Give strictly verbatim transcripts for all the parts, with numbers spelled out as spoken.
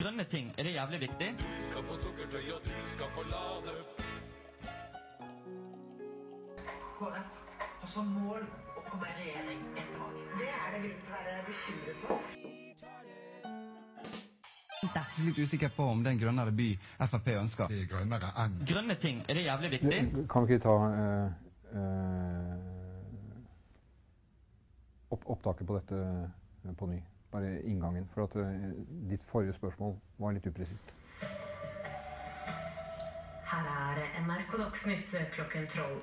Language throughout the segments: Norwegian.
Grønne ting, er det jævlig viktig? Du skal få sukkertøy, og du skal få lade. K F har som mål å komme i regjering etter valget. Det er det grunn til å være bekymret for. Jeg er litt usikker på om den grønnere by F F P ønsker. Det er grønnere enn. Grønne ting, er det jævlig viktig? Kan vi ikke ta uh, uh, opp opptaket på dette uh, på ny? Bare inngangen, for at uh, ditt forrige spørsmål var litt upresist. Her er N R K Dagsnytt klokken tolv.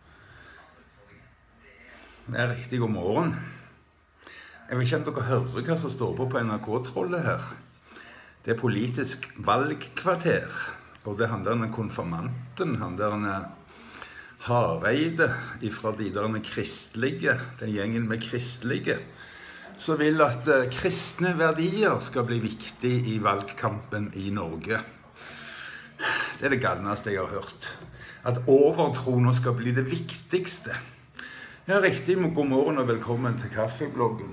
Det er riktig god morgen. Jeg vet ikke om dere hører hva som står på på N R K-trollet her. Det er politisk valgkvarter, og det handler om konfirmanten, handler om Hareide fra de der kristelige, den gjengen med kristelige, som vil at uh, kristne verdier skal bli viktig i valgkampen i Norge. Det er det galneste jeg har hørt. At overtroen skal bli det viktigste. Ja, riktig, god morgen og velkommen til kaffebloggen.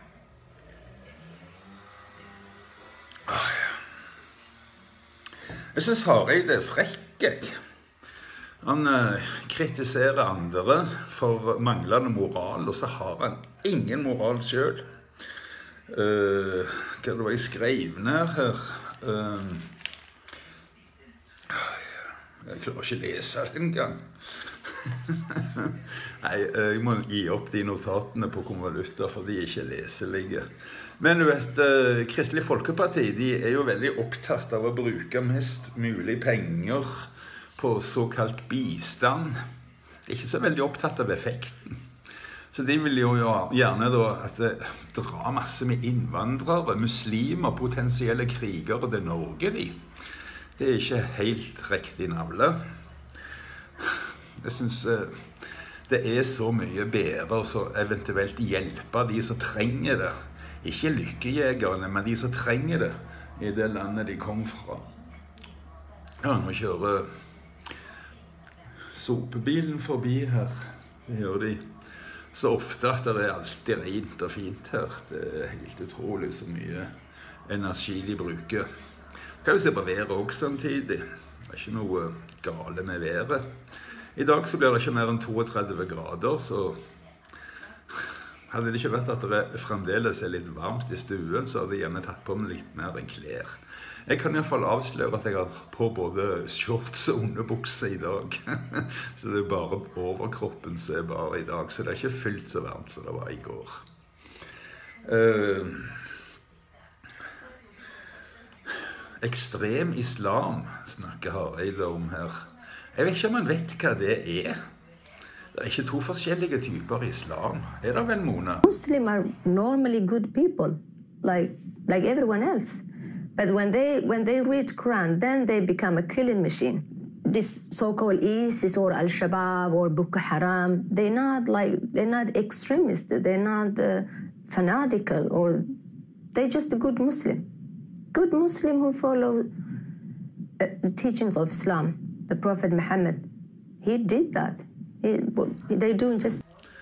Ah, ja. Jeg synes Hareide er frekk, jeg. Han uh, kritiserer andre for manglende moral, og så har han ingen moral selv. Uh, hva det var jeg skrev ned her? Uh, jeg klarer ikke lese det engang. Nei, jeg må gi opp de notatene på konvolutter, for de er ikke leselige. Men du vet, uh, Kristelig Folkeparti, de er jo veldig opptatt av å bruke mest mulig penger på såkalt bistand. De er ikke så veldig opptatt av effekten. Så de vil jo gjerne da at det drar masse med innvandrere, muslimer, potensielle krigere til Norge, de. Det er ikke helt riktig navle. Jeg synes det er så mye bedre å eventuelt hjelpe de som trenger det. Ikke lykkejegerne, men de som trenger det i det landet de kom fra. Ja, nå kjører sopebilen forbi her. Det gjør de så ofte at det er alltid rent og fint her. Det er helt utrolig så mye energi de bruker. Kan jo se på været også samtidig. Det er ikke noe gale med været. I dag så blir det ikke mer enn trettito grader, så hadde det ikke vært at det fremdeles er litt varmt i stuen, så hadde jeg gjerne tatt på meg litt mer enn klær. Jeg kan i hvert fall avsløre at jeg har på både shorts og underbukse i dag. Så det er bare overkroppen som er bare i dag, så det er ikke fullt så varmt som det var i går. Uh, ekstrem islam snakker Hareide om her. Jeg vet ikke om man vet hva det er. Det er ikke to forskjellige typer islam. Er det vel, Mona? Muslims are normally good people, like, like everyone else. But when they when they read Quran, then they become a killing machine. This so-called ISIS or Al-Shabaab or Boko Haram, they're not like they're not extremists. They're not uh, fanatical, or they're just a good Muslim, good Muslim who follow uh, the teachings of Islam. The Prophet Muhammad, he did that. He, they do just.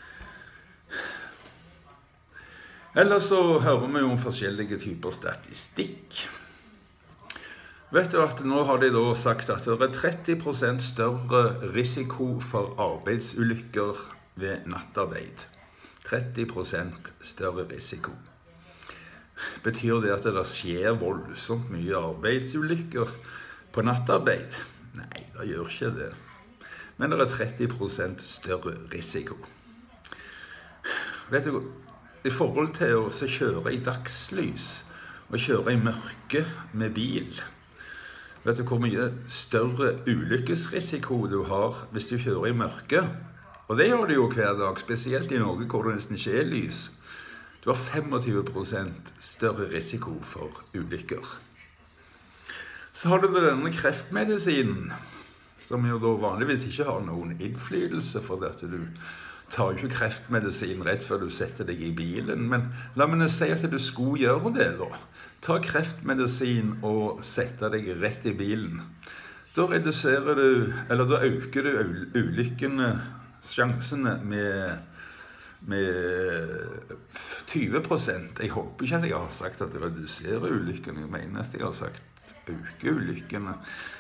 Ellers så hører vi jo om forskjellige typer statistikk. Vet du at nå har de da sagt at det er tretti prosent større risiko for arbeidsulykker ved nattarbeid. tretti prosent større risiko. Betyr det at det skjer voldsomt mye arbeidsulykker på nattarbeid? Nei, det gjør ikke det. Men det er tretti prosent større risiko. Vet du, i forhold til å kjøre i dagslys og kjøre i mørke med bil, vet du hvor mye større ulykkesrisiko du har hvis du kjører i mørke? Og det gjør du jo hver dag, spesielt i Norge hvor det nesten ikke er lys. Du har tjuefem prosent større risiko for ulykker. Så har du denne kreftmedisinen, som jo da vanligvis ikke har noen innflytelse, for at du tar jo ikke kreftmedisin rett før du setter deg i bilen. Men la meg si at du skulle gjøre det da. Ta kreftmedisin og sette deg rett i bilen. Da reduserer du, eller da øker du ulykkene, sjansene med med tyve prosent. Jeg håper ikke at jeg har sagt at det reduserer ulykkene. Jeg mener at jeg har sagt øke ulykkene.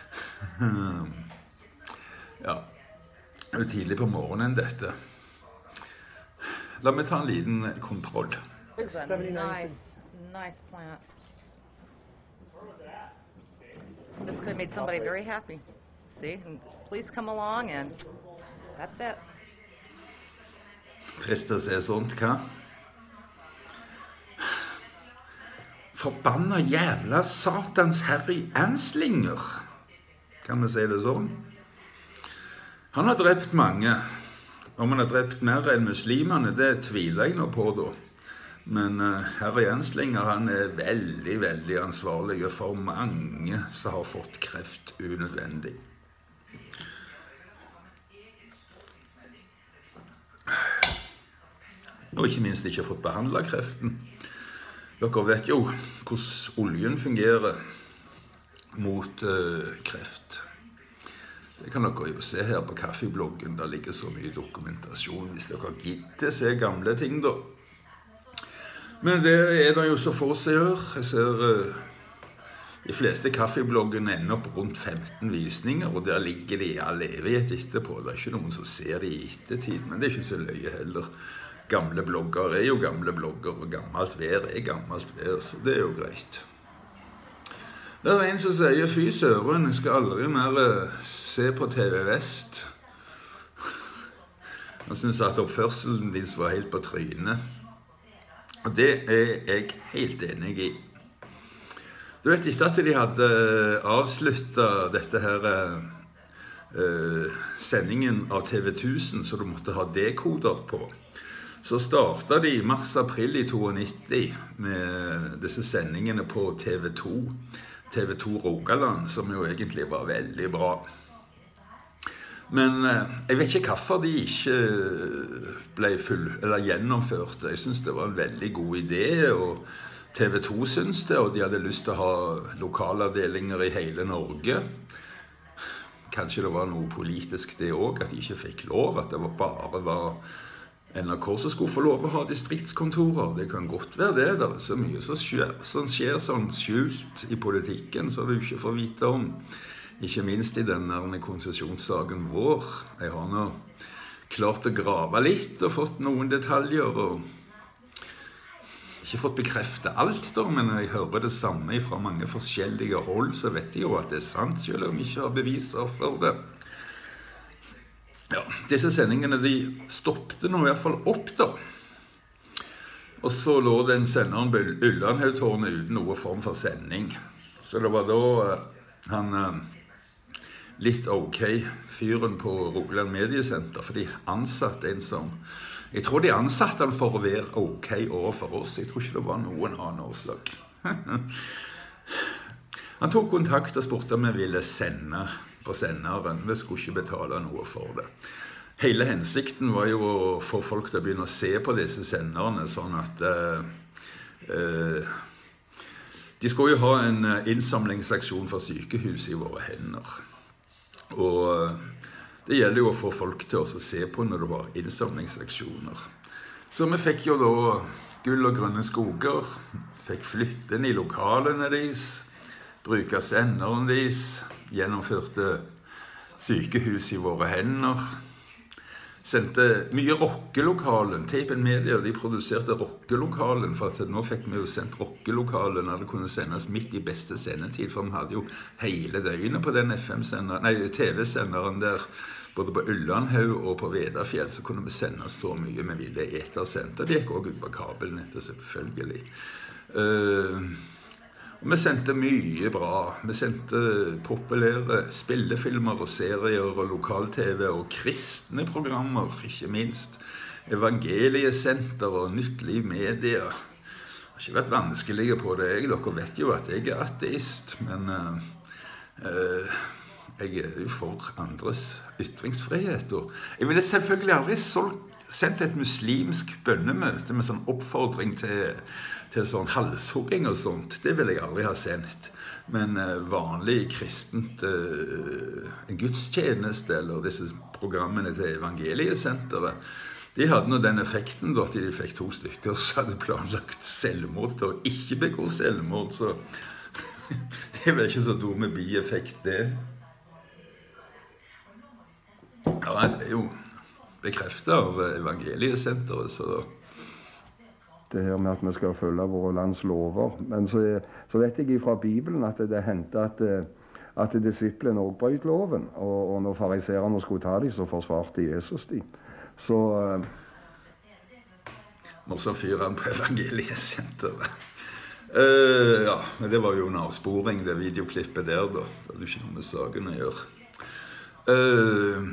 Ja, det er jo tidlig på morgenen dette. La meg ta en liten kontroll. It's a nice, nice plant. This could have made somebody very happy. See, and police come along and that's it. Trist å se sånt, hva? Forbanna jævla satans Harry Anslinger. Kan vi si det sånn? Han har drept mange. Om han har drept mer enn muslimene, det tviler jeg nå på da. Men uh, Harry Anslinger, han er veldig, veldig ansvarlig for mange som har fått kreft unødvendig. Og ikke minst ikke fått behandlet kreften. Dere vet jo hvordan oljen fungerer mot uh, kreft. Det kan dere jo se her på kaffebloggen. Der ligger så mye dokumentasjon hvis dere gidder se gamle ting da. Men det er det jo så få som gjør. Jeg ser uh, de fleste kaffebloggene ender opp rundt femten visninger, og der ligger de i all evighet etterpå. Det er ikke noen som ser de i ettertid, men det er ikke så løye heller. Gamle blogger er jo gamle blogger, og gammelt vær er gammelt vær, så det er jo greit. Det er en som sier, fy søren, jeg skal aldri mer uh, se på T V Vest. Han synes at oppførselen din var helt på trynet. Og det er jeg helt enig i. Du vet ikke at de hadde avsluttet dette her uh, sendingen av T V tusen, så du måtte ha dekoder på. Så startet de i mars-april i nittito med disse sendingene på T V to. T V to Rogaland, som jo egentlig var veldig bra. Men eh, jeg vet ikke hvorfor de ikke ble full, eller gjennomført. Jeg synes det var en veldig god idé, og T V to synes det, og de hadde lyst til å ha lokalavdelinger i hele Norge. Kanskje det var noe politisk det også, at de ikke fikk lov, at det var bare var N R K som skulle få lov å ha distriktskontorer. Det kan godt være det, det er så mye som skjer, som skjer sånn skjult i politikken, så du ikke får vite om. Ikke minst i denne konsesjonssaken vår. Jeg har nå klart å grave litt og fått noen detaljer, og ikke fått bekreftet alt da, men jeg hører det samme fra mange forskjellige hold, så vet jeg jo at det er sant, selv om jeg ikke har beviser for det. Ja, disse sendingene de stoppte nå i hvert fall opp da. Og så lå den senderen på Ullandhaugtårnet uten noen form for sending. Så det var da uh, han uh, litt ok fyren på Rogaland Mediesenter, for de ansatte en som, jeg tror de ansatte han for å være ok overfor oss. Jeg tror ikke det var noen annen årsak. Han tok kontakt og spurte om vi ville sende på senderen. Vi skulle ikke betale noe for det. Hele hensikten var jo å få folk til å begynne å se på disse senderne, sånn at uh, uh, de skulle jo ha en innsamlingsaksjon for sykehus i våre hender. Og uh, det gjelder jo å få folk til å se på når det var innsamlingsaksjoner. Så vi fikk jo da gull og grønne skoger, fikk flytte inn i lokalene deres, bruke senderen deres, gjennomførte sykehus i våre hender, sendte mye rockelokalen. Tapen Media, de produserte rockelokalen, for at nå fikk vi jo sendt rockelokalen når det kunne sendes midt i beste sendetid, for vi hadde jo hele døgnet på den F M-senderen, nei, T V-senderen der, både på Ullandhaug og på Vedafjell, så kunne vi sende så mye vi ville etersendt. Det gikk også ut på kabelnettet, selvfølgelig. Uh, Og vi sendte mye bra. Vi sendte populære spillefilmer og serier og lokal-T V og kristne programmer, ikke minst. Evangeliesenter og Nytt Liv Media. Det har ikke vært vanskelig på det. Jeg, dere vet jo at jeg er ateist, men uh, uh, jeg er jo for andres ytringsfrihet. Og jeg ville selvfølgelig aldri sendt et muslimsk bønnemøte med sånn oppfordring til til sånn halshugging og sånt, det vil jeg aldri ha sendt. Men uh, vanlig kristent uh, gudstjeneste, eller disse programmene til Evangeliesenteret, De hadde nå den effekten da, at de fikk to stykker som hadde planlagt selvmord til å ikke begå selvmord, så det er vel ikke så dumme bieffekt, det. Ja, det er jo bekreftet av Evangeliesenteret, så... Det her med at vi skal følge våre lands lover. Men så, så vet jeg fra Bibelen at det hendte at, at disiplene også brøt loven, og, og når fariserene skulle ta dem, så forsvarte Jesus dem. Så uh... Nå så fyrer han på Evangeliesenteret. Uh, ja, men det var jo en avsporing, det videoklippet der da. Det hadde jo ikke noe med saken å gjøre. Uh,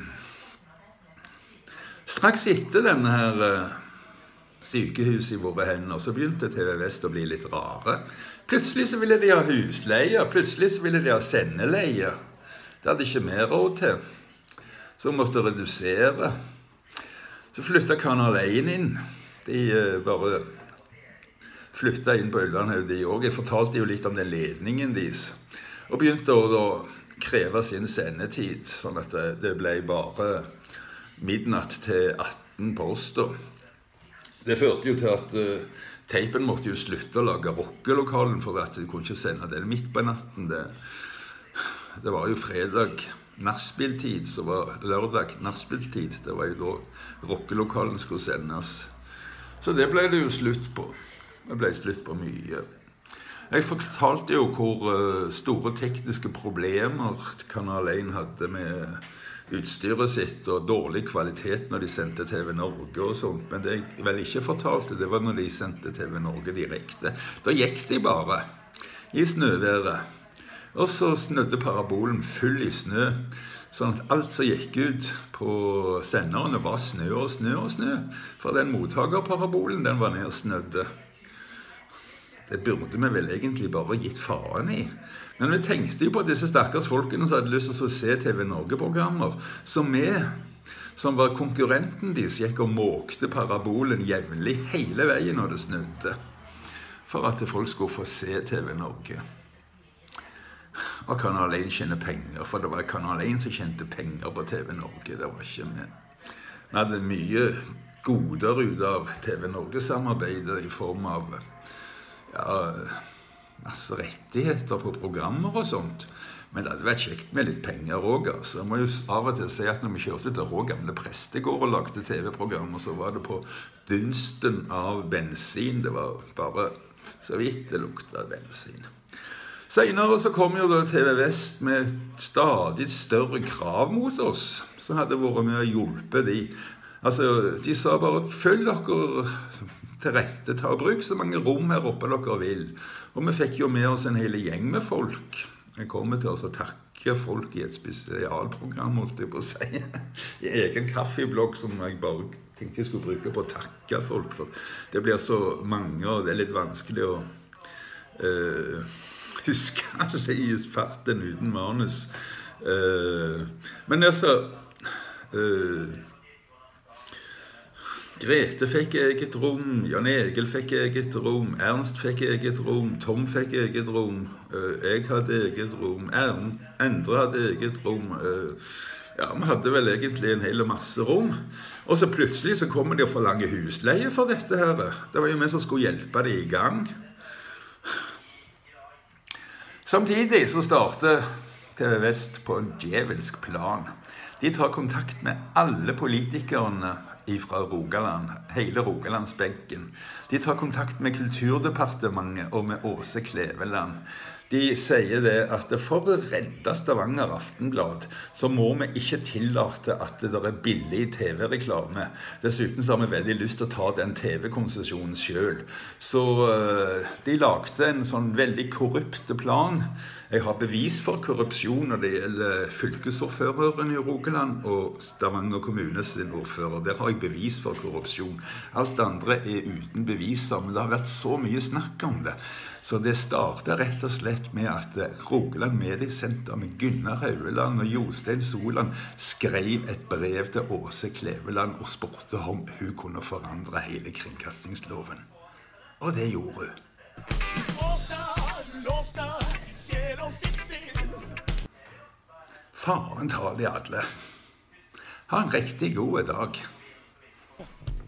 straks etter denne her uh, sykehuset i våre hender, så begynte T V Vest å bli litt rare. Plutselig så ville de ha husleie, plutselig så ville de ha sendeleie. Det hadde ikke mer råd til. Så måtte redusere. Så flyttet Kanal én inn. De uh, bare flyttet inn på Ullandhaug de også. Jeg fortalte jo litt om den ledningen deres. Og begynte å da kreve sin sendetid, sånn at det, det ble bare midnatt til atten på oss da. Det førte jo til at uh, teipen måtte jo slutte å lage rockelokalen, for at de kunne ikke sende det midt på natten. Det, det var jo fredag nachspieltid, så var lørdag nachspieltid. Det var jo da rockelokalen skulle sendes. Så det ble det jo slutt på. Det ble slutt på mye. Jeg fortalte jo hvor uh, store tekniske problemer Kanal én hadde med utstyret sitt og dårlig kvalitet når de sendte T V Norge og sånt. Men det jeg vel ikke fortalte, det var når de sendte T V Norge direkte. Da gikk de bare i snøværet. Og så snødde parabolen full i snø, sånn at alt som gikk ut på senderne var snø og snø og snø. For den mottagerparabolen, den var nedsnødde. Det burde vi vel egentlig bare gitt faen i. Men vi tenkte jo på disse stakkars folkene som hadde lyst til å se T V Norge-programmer, som vi, som var konkurrenten deres, gikk og måkte parabolen jevnlig hele veien når det snødde, for at folk skulle få se T V Norge. Og Kanal én tjente penger, for det var Kanal én som tjente penger på T V Norge, det var ikke vi. Vi hadde mye goder ut av T V Norge-samarbeidet i form av ja, masse rettigheter på programmer og sånt. Men det hadde vært kjekt med litt penger også, altså. Jeg må jo av og til si at når vi kjørte til Rå gamle prestegård og lagde T V-programmer, så var det på dunsten av bensin. Det var bare så vidt det luktet av bensin. Senere så kom jo da T V Vest med stadig større krav mot oss, som hadde vært med å hjelpe de. Altså, de sa bare, følg dere til rette, ta og bruk så mange rom her oppe dere vil. Og vi fikk jo med oss en hel gjeng med folk. Jeg kommer til å takke folk i et spesialprogram, måtte jeg på å si. I egen kaffeblogg som jeg bare tenkte jeg skulle bruke på å takke folk. For det blir så mange, og det er litt vanskelig å uh, huske alle i farten uten manus. Uh, men altså... Uh, Grete fikk eget rom, Jan Egil fikk eget rom, Ernst fikk eget rom, Tom fikk eget rom, jeg hadde eget rom, Endre hadde eget rom. Ja, vi hadde vel egentlig en hel masse rom. Og så plutselig så kommer de og forlanger husleie for dette her. Det var jo vi som skulle hjelpe de i gang. Samtidig så starter T V Vest på en djevelsk plan. De tar kontakt med alle politikerne fra Rogaland, hele Rogalandsbenken. De tar kontakt med Kulturdepartementet og med Åse Kleveland. De sier det at for å redde Stavanger Aftenblad, så må vi ikke tillate at det er billig T V-reklame. Dessuten så har vi veldig lyst til å ta den T V-konsesjonen selv. Så uh, de lagde en sånn veldig korrupte plan. Jeg har bevis for korrupsjon når det gjelder fylkesordføreren i Rogaland og Stavanger kommune sin ordfører. Der har jeg bevis for korrupsjon. Alt andre er uten beviser, men det har vært så mye snakk om det. Så det startet rett og slett med at Rogaland Mediesenter med Gunnar Haueland og Jostein Soland skrev et brev til Åse Kleveland og spurte om hun kunne forandre hele kringkastingsloven. Og det gjorde hun. Faren tar de alle. Ha en riktig god dag.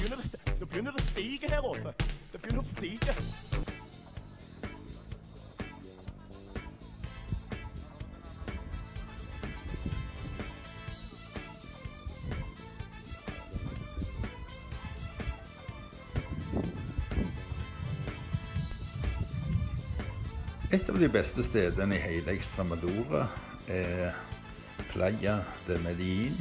begynner det, nå begynner det å stige her oppe. Det begynner å stige. Et av de beste stedene i hele Extremadura er Playa de Medellín.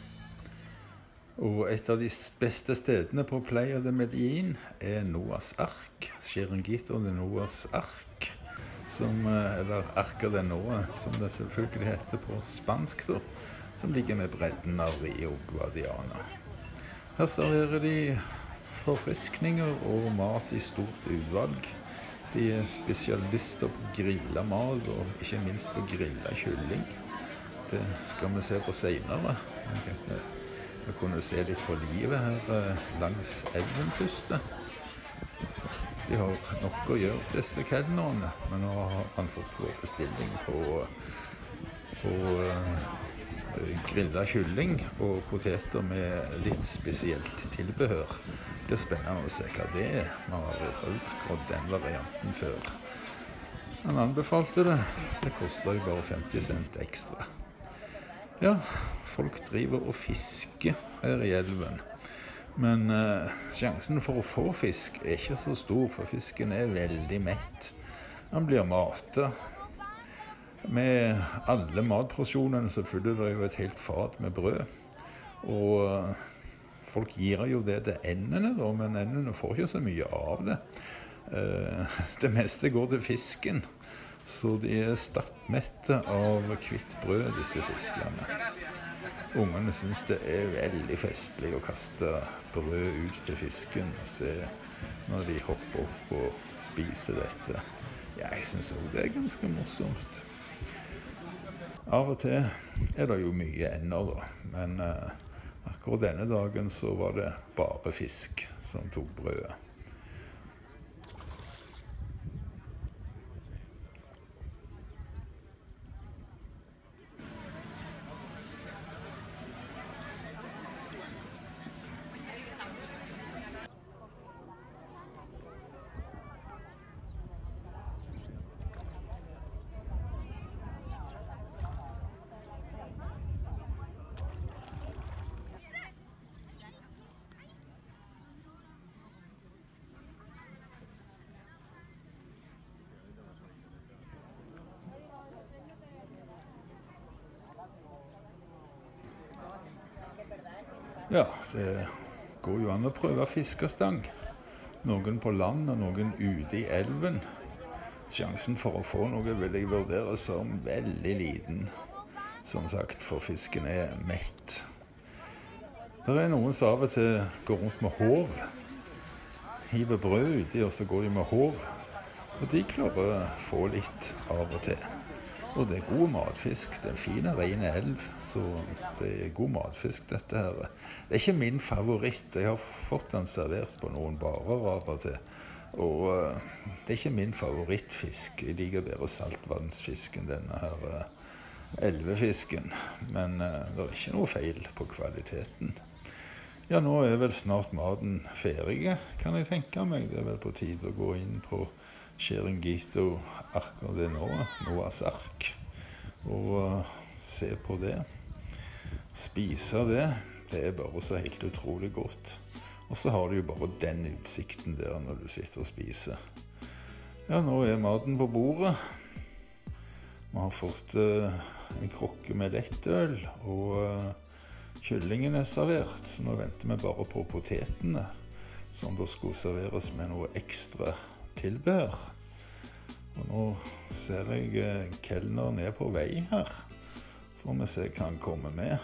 Og et av de beste stedene på Playa de Medellín er Noas ark, Chiringuito de Noas ark, som, eller Arca de Noa, som det selvfølgelig heter på spansk, da, som ligger med bredden av Rio Guadiana. Her serverer de forfriskninger og mat i stort utvalg. De er spesialister på grilla mat, og ikke minst på grilla kylling. Det skal vi se på senere. Vi kunne se litt på livet her langs elven først. De har nok å gjøre, disse kelnerne, men nå har han fått vår bestilling på, på grilla kylling og poteter med litt spesielt tilbehør. Det blir spennende å se hva det er. Vi har prøvd akkurat den varianten før. Han anbefalte det. Det koster jo bare femti cent ekstra. Ja, folk driver og fisker her i elven. Men eh, sjansen for å få fisk er ikke så stor, for fisken er veldig mett. Han blir matet. Med alle matporsjonene så fyller det jo et helt fat med brød. Og folk gir jo det til endene, da, men endene får ikke så mye av det. Det meste går til fisken, så de er stappmette av hvitt brød, disse fiskene. Ungene synes det er veldig festlig å kaste brød ut til fisken og se når de hopper opp og spiser dette. Ja, jeg synes også det er ganske morsomt. Av og til er det jo mye ender, da, men akkurat denne dagen så var det bare fisk som tok brødet. Ja, det går jo an å prøve fiskestang. Noen på land og noen ute i elven. Sjansen for å få noe vil jeg vurdere som veldig liten. Som sagt, for fisken er mett. Det er noen som av og til går rundt med hov. Hiver brød uti, og så går de med hov. Og de klarer å få litt av og til. Og det er god matfisk. Det er en fin, ren elv, så det er god matfisk, dette her. Det er ikke min favoritt. Jeg har fått den servert på noen barer av og til. Og uh, det er ikke min favorittfisk. Jeg liker bedre saltvannsfisken, denne her uh, elvefisken. Men uh, det er ikke noe feil på kvaliteten. Ja, nå er vel snart maten ferdig, kan jeg tenke meg. Det er vel på tide å gå inn på Chiringuito Arca de Noa, Noas ark, og uh, se på det. Spise det, det er bare så helt utrolig godt. Og så har du jo bare den utsikten der når du sitter og spiser. Ja, nå er maten på bordet. Vi har fått uh, en krokke med lettøl, og uh, kyllingen er servert, så nå venter vi bare på potetene, som da skulle serveres med noe ekstra tilbehør. Og nå ser jeg eh, kelneren er på vei her. Får vi se hva han kommer med.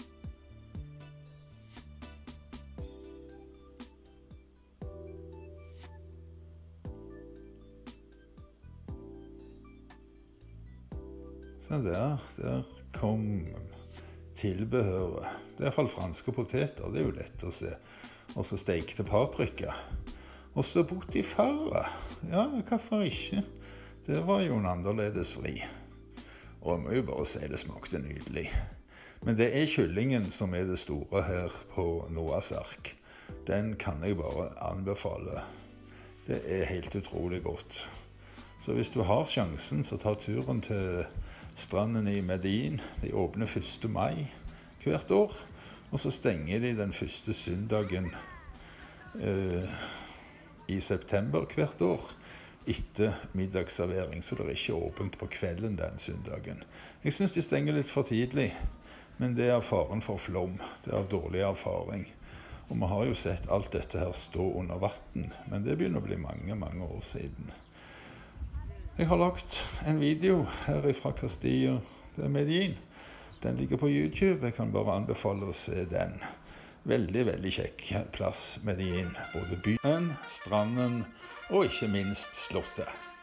Se der, der kom tilbehøret. Det er i hvert fall franske poteter, det er jo lett å se. Og så stekte paprika. Og så botifara. Ja, hvorfor ikke? Det var jo en annerledes fri. Og jeg må jo bare si det smakte nydelig. Men det er kyllingen som er det store her på Noas ark. den kan jeg bare anbefale. Det er helt utrolig godt. Så hvis du har sjansen, så ta turen til stranden i Medin. De åpner første mai hvert år, og så stenger de den første søndagen eh, i september hvert år etter middagsservering, så det er ikke åpent på kvelden den søndagen. Jeg synes de stenger litt for tidlig, men det er faren for flom. Det er av dårlig erfaring. Og vi har jo sett alt dette her stå under vatten, men det begynner å bli mange, mange år siden. Jeg har lagt en video her fra Castilla de Medellín. Den ligger på YouTube. Jeg kan bare anbefale å se den. Veldig, veldig kjekk plass, Medellín. Både byen, stranden og ikke minst slottet.